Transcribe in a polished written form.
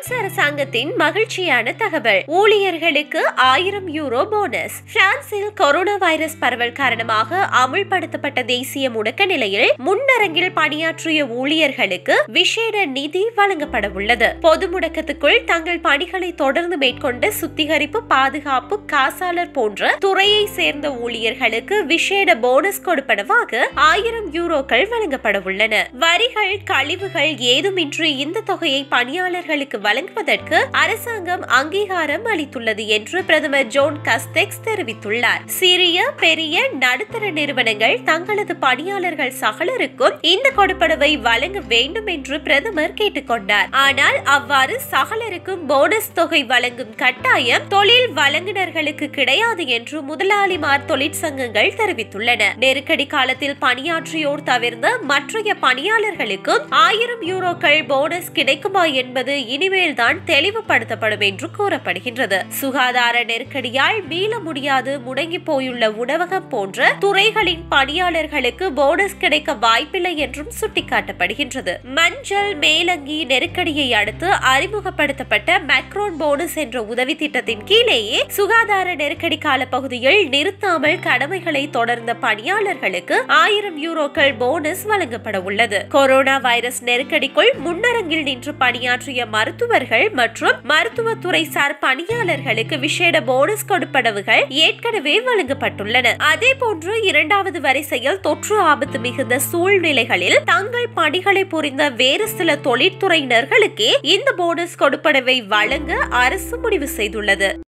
France அரசாங்கத்தின் மகிழ்ச்சியான தகவல். ஊழியர்களுக்கு 1000 யூரோ போனஸ். பிரான்சில் கொரோனா வைரஸ் பரவல் காரணமாக அமுல்படுத்தப்பட்ட தேசிய முடக்க நிலையில் முன்னரங்கில் பணியாற்றிய ஊழியர்களுக்கு விசேட நிதி வழங்கப்பட உள்ளது. பொது முடக்கத்துக்குள் தங்கள் பணிகளை தொடர்ந்து மேற்கொண்ட சுத்திகரிப்பு, பாதுகாப்பு, காசாளர் போன்ற துறையை சேர்ந்த ஊழியர்களுக்கு விசேட போனஸ் கொடுப்பனவாக 1000 யூரோக்கள் வழங்கப்பட உள்ளன. வரிகள், கழிவுகள் ஏதுமின்றி இந்த தொகையை பணியாளர்களுக்கு வழங்குவதற்கு அரசாங்கம் அங்கீகாரம் அளித்துள்ளது என்று பிரதமர் ஜோன் கஸ்டெக்ஸ் தெரிவித்துள்ளார். சிறிய, பெரிய, நடுத்தர நிறுவனங்கள் தங்களது பணியாளர்கள் சகலருக்கும் இந்த கொடுப்பனவை வழங்க வேண்டும் என்று பிரதமர் கேட்டுக்கொண்டார். ஆனால் அவ்வாறு சகலருக்கும் போனஸ் தொகை வழங்கும் கட்டாயம் தொழில் வழங்குனர்களுக்கு கிடையாது என்று முதலாளிமார் தொழிற்சங்கங்கள் தெரிவித்துள்ளன. நெருக்கடி காலத்தில் பணியாற்றியோர் தவிர்ந்த மற்றைய பணியாளர்களுக்கும் 1000 யூரோக்கள் போனஸ் கிடைக்குமா என்பது இனிமேல் தான் தெளிவுபடுத்தப்படும் என்று கூறப்படுகின்றது. சுகாதார நெருக்கடியால் மீள முடியாது முடங்கி போயுள்ள உணவகம் போன்ற துறைகளின் பணியாளர்களுக்கு போனஸ் கிடைக்க வாய்ப்பில்லை என்றும் சுட்டிக்காட்டப்படுகின்றது. மஞ்சள் மேலங்கி நெருக்கடியை அடுத்து அறிமுகப்படுத்தப்பட்ட மேக்ரோன் போனஸ் என்ற உதவி திட்டத்தின் கீழேயே சுகாதார நெருக்கடி கால பகுதியில் நிறுத்தாமல் கடமைகளை தொடர்ந்த பணியாளர்களுக்கு 1000 யூரோக்கள் போனஸ் வழங்கப்பட உள்ளது. கொரோனா வைரஸ் நெருக்கடிக்குள் முன்னரங்கில் நின்று பணியாற்றிய மருத்துவர்கள் மற்றும் மருத்துவத்துறை சார் பணியாளர்களுக்கு விசேட போனஸ் கொடுப்பனவுகள் ஏற்கனவே வழங்கப்பட்டுள்ளன. அதே போன்று 2வது வரிசையில் தொற்று ஆபத்து மிகுந்த சூழ்நிலைகளில் தங்கள் பணிகளை புரிந்த வேறு சில தொழிற்துறையினர்களுக்கே இந்த போனஸ் கொடுப்பனவை வழங்க அரசு முடிவு செய்துள்ளது.